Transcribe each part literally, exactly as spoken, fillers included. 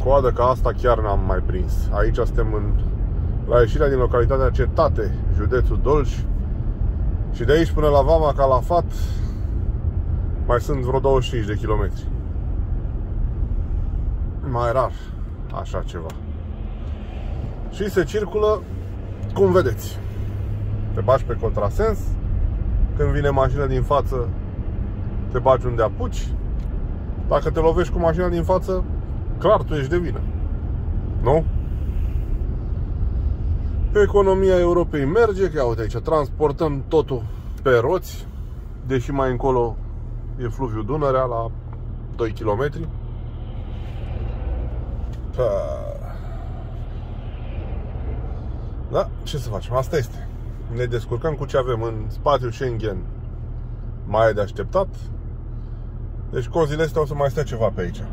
Coadă ca asta chiar n-am mai prins. Aici suntem în, la ieșirea din localitatea Cetate, județul Dolj. Și de aici până la Vama Calafat mai sunt vreo douăzeci și cinci de kilometri. Mai rar așa ceva. Și se circulă cum vedeți. Te bagi pe contrasens. Când vine mașina din față, te bagi unde apuci. Dacă te lovești cu mașina din față, clar tu ești de vină. Nu? Economia Europei merge, că uite aici transportăm totul pe roți, deși mai încolo e fluviul Dunărea la doi kilometri. Da, ce să facem? Asta este. Ne descurcăm cu ce avem în spațiul Schengen. Mai e de așteptat. Deci cu zilele astea o să mai stea ceva pe aici.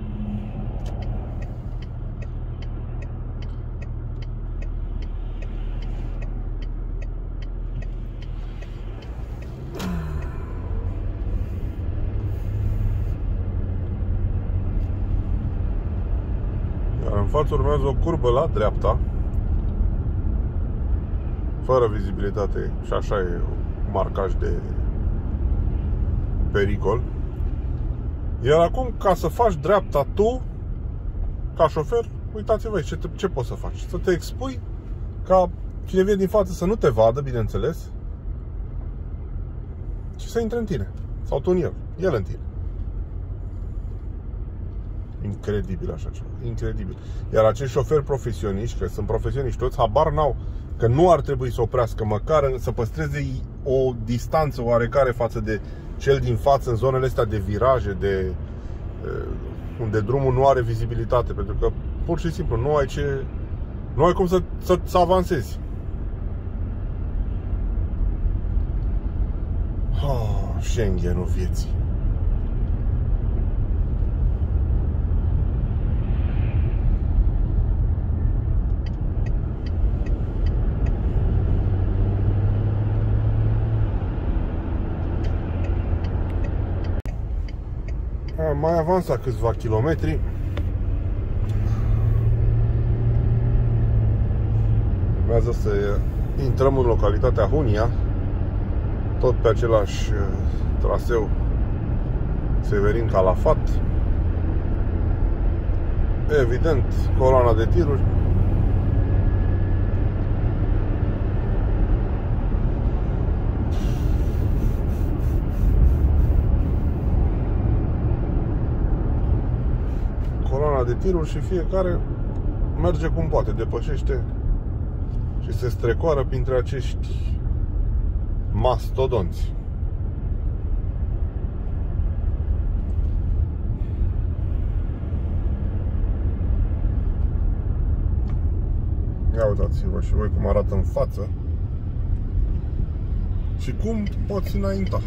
Iar în față urmează o curbă la dreapta, fără vizibilitate, și așa e un marcaj de pericol. Iar acum, ca să faci dreapta tu, ca șofer, uitați-vă ce, ce poți să faci. Să te expui ca cine vine din față să nu te vadă, bineînțeles, și să intre în tine. Sau tu în el, el în tine. Incredibil așa ceva, incredibil. Iar acești șoferi profesioniști, că sunt profesioniști toți, habar n-au că nu ar trebui să oprească, măcar să păstreze o distanță oarecare față de cel din față în zonele astea de viraje, de unde drumul nu are vizibilitate, pentru că pur și simplu nu ai ce, nu ai cum să, să, să avansezi. Oh, Schengenul vieții. Mai avansat câțiva kilometri. Urmează să intrăm în localitatea Hunia, tot pe același traseu Severin Calafat. Evident, coloana de tiruri. De tiruri și fiecare merge cum poate, depășește și se strecoară printre acești mastodonți. Ia uitați-vă și voi cum arată în față și cum poți înainta.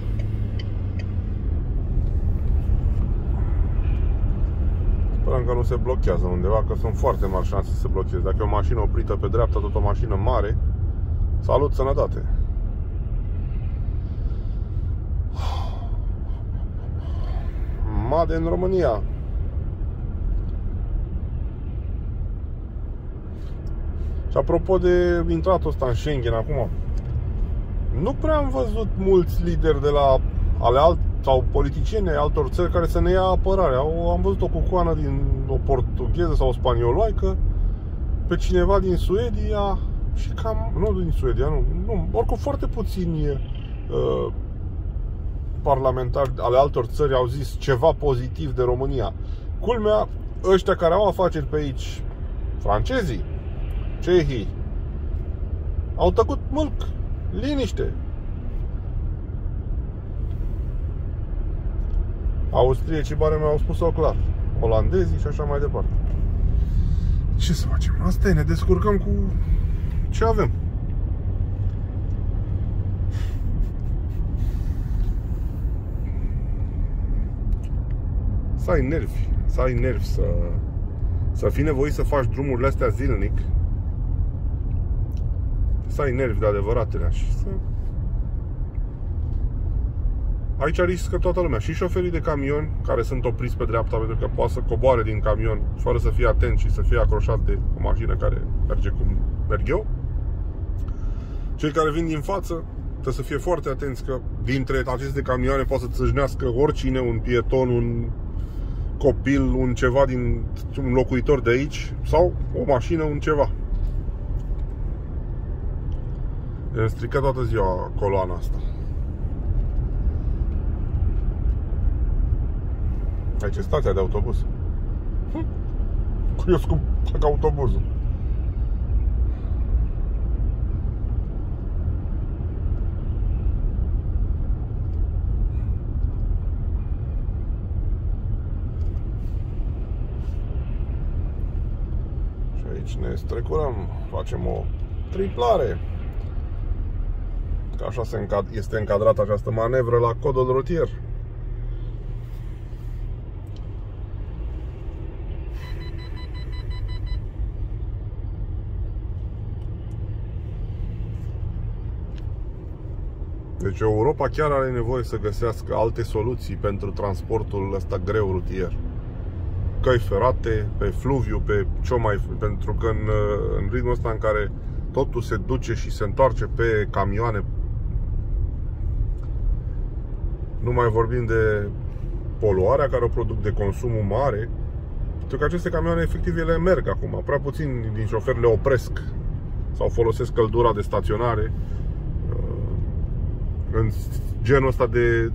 Sperăm că nu se blochează undeva, că sunt foarte mari șanse să se blocheze. Dacă e o mașină oprită pe dreapta, tot o mașină mare, salut, sănătate! Made în România. Și apropo de intratul ăsta în Schengen acum, nu prea am văzut mulți lideri de la ale alt sau politicieni ai altor țări care să ne ia apărarea. Am văzut o cucoană din o portugheză sau o spanioloică, pe cineva din Suedia și cam, nu din Suedia, nu, nu oricum foarte puțini uh, parlamentari ale altor țări au zis ceva pozitiv de România. Culmea, ăștia care au afaceri pe aici, francezii, cehii, au tăcut mâlc, liniște. Austriecii bare mi-au spus-o clar, olandezii și așa mai departe. Ce să facem? Asta e, ne descurcăm cu ce avem. Să ai nervi, să ai nervi, să, să fii nevoit să faci drumurile astea zilnic. Să ai nervi de adevăratele și să aici riscă toată lumea. Și șoferii de camion care sunt opriți pe dreapta pentru că poate să coboare din camion fără să fie atent și să fie acroșat de o mașină care merge cum merg eu. Cei care vin din față trebuie să fie foarte atenți că dintre aceste camioane poate să țâșnească oricine, un pieton, un copil, un ceva din un locuitor de aici sau o mașină, un ceva. E stricat toată ziua coloana asta. Aici e stația de autobuz. Hm. Curios cum fac autobuzul. Și aici ne strecurăm, facem o triplare. Că așa este încadrată această manevră la codul rutier. Deci Europa chiar are nevoie să găsească alte soluții pentru transportul ăsta greu rutier. Căi ferate, pe fluviu, pe ce mai... Pentru că în, în ritmul ăsta în care totul se duce și se întoarce pe camioane, nu mai vorbim de poluarea care o produc, de consumul mare. Pentru că aceste camioane, efectiv, ele merg acum. Prea puțin din șoferi le opresc sau folosesc căldura de staționare în genul ăsta de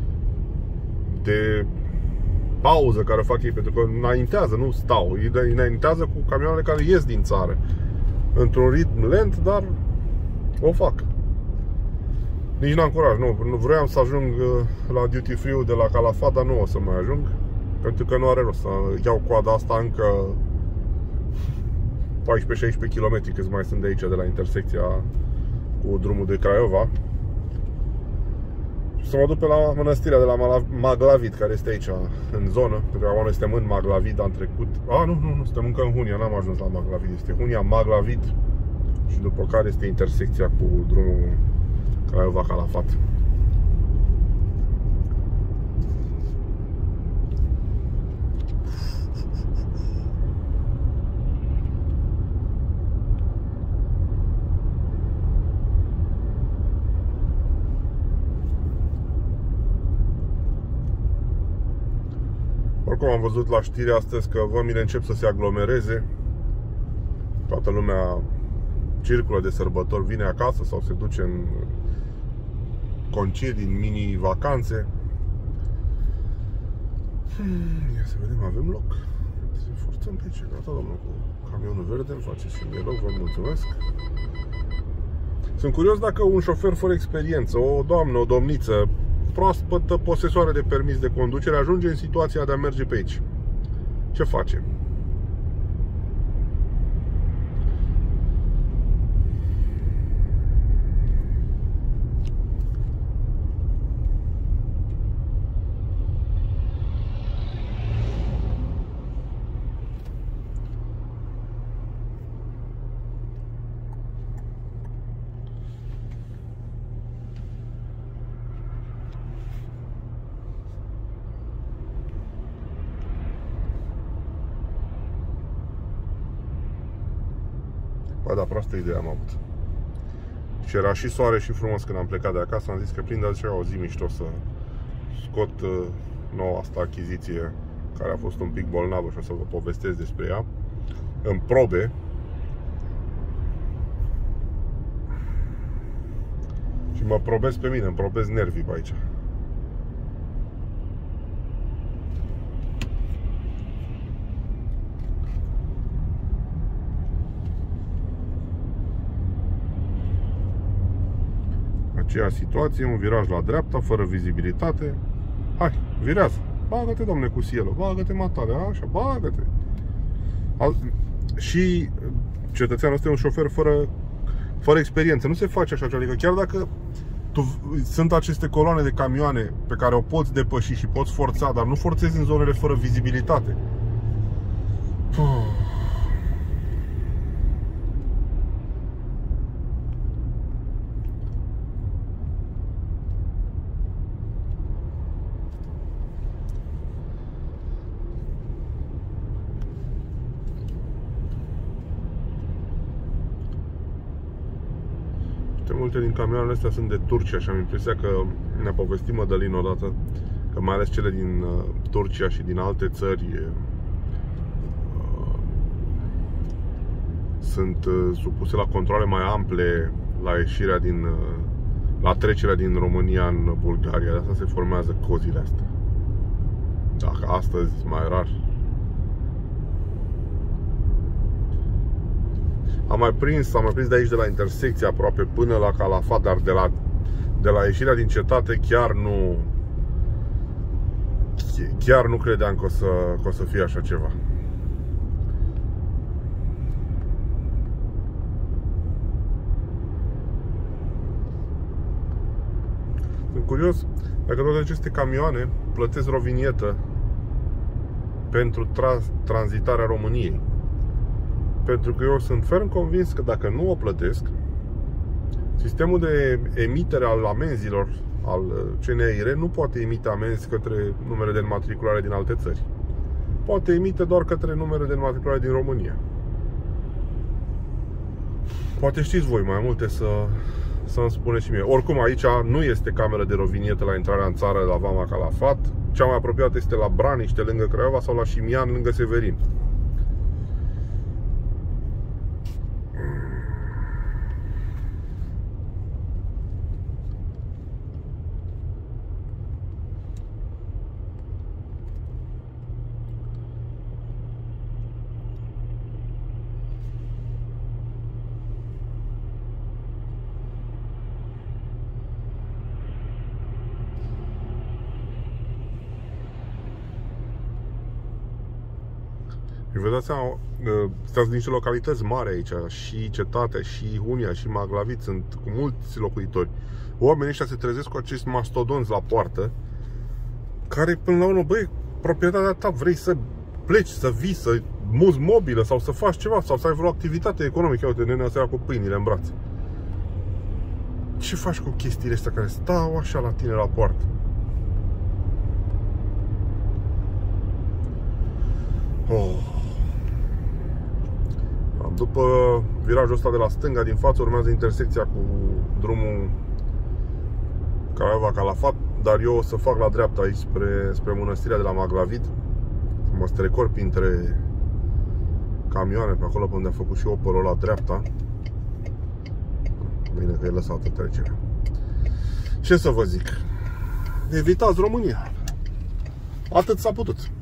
de pauză care fac ei, pentru că înaintează, nu stau, ei înaintează cu camioanele care ies din țară într-un ritm lent, dar o fac. Nici n-am curaj, nu, nu vreau să ajung la duty free de la Calafat, dar nu o să mai ajung, pentru că nu are rost să iau coada asta încă paisprezece șaisprezece kilometri cât mai sunt de aici, de la intersecția cu drumul de Craiova. Să mă duc pe la mănăstirea de la Maglavid, care este aici, în zonă. Pentru că acum noi suntem în Maglavid, am trecut. A, nu, nu, nu, suntem încă în Hunia, n-am ajuns la Maglavid. Este Hunia, Maglavid. Și după care este intersecția cu drumul Craiova-Calafat. Oricum am văzut la știri astăzi că vămile încep să se aglomereze. Toată lumea circulă de sărbători, vine acasă sau se duce în concedii, în mini-vacanțe. Ia să vedem, avem loc. Să forțăm pe aici, gata, domnul, cu camionul verde, îmi faceți și mie loc, vă mulțumesc. Sunt curios dacă un șofer fără experiență, o doamnă, o domniță proaspătă, posesoare de permis de conducere, ajunge în situația de a merge pe aici. Ce face? Bă, da, proastă idee am avut. Și era și soare și frumos când am plecat de acasă. Am zis că prind așa o zi mișto să scot uh, noua asta achiziție, care a fost un pic bolnavă și o să vă povestesc despre ea, în probe. Și mă probez pe mine, îmi probez nervii pe aici. Aceea situație, un viraj la dreapta, fără vizibilitate. Hai, virează. Bagă-te, domne, cu sielul. Bagă-te, matale, așa, bagă-te. Al... Și cetățeanul ăsta e un șofer fără, fără experiență. Nu se face așa, adică chiar dacă tu, sunt aceste coloane de camioane pe care o poți depăși și poți forța, dar nu forțezi în zonele fără vizibilitate. Puh. Foarte multe din camioanele astea sunt de Turcia și am impresia că ne-a povestit Mădălin odată că mai ales cele din uh, Turcia și din alte țări uh, sunt uh, supuse la controle mai ample la ieșirea din uh, la trecerea din România în Bulgaria. De asta se formează cozile astea. Dacă astăzi mai rar. Am mai prins, am mai prins de aici de la intersecție aproape până la Calafat, dar de la, de la ieșirea din cetate chiar nu chiar nu credeam că o să, că o să fie așa ceva. Sunt curios dacă toate aceste camioane plătesc o vinietă pentru tra- tranzitarea României. Pentru că eu sunt ferm convins că dacă nu o plătesc, sistemul de emitere al amenzilor al C N I R nu poate emite amenzi către numere de înmatriculare din alte țări. Poate emite doar către numere de înmatriculare din România. Poate știți voi mai multe să, să-mi spuneți și mie. Oricum aici nu este cameră de rovinietă la intrarea în țară la Vama Calafat. Cea mai apropiată este la Braniște, lângă Craiova, sau la Șimian, lângă Severin. Și vă dați seama, stați din niște localități mari aici, și Cetatea, și Hunia, și Maglavit, sunt cu mulți locuitori. Oamenii ăștia se trezesc cu acești mastodonți la poartă, care până la urmă, băi, proprietatea ta, vrei să pleci, să vii, să muți mobilă sau să faci ceva, sau să ai vreo activitate economică. Uite, nenea seara cu pâinile în brațe. Ce faci cu chestiile astea care stau așa la tine la poartă? Oh. După virajul ăsta de la stânga din față urmează intersecția cu drumul Craiova Calafat, dar eu o să fac la dreapta aici spre, spre mănăstirea de la Maglavid, să mă strecor printre camioane pe acolo pe unde a făcut și Opel-ul la dreapta. Bine că e lăsată trecerea. Ce să vă zic? Evitați România. Atât s-a putut.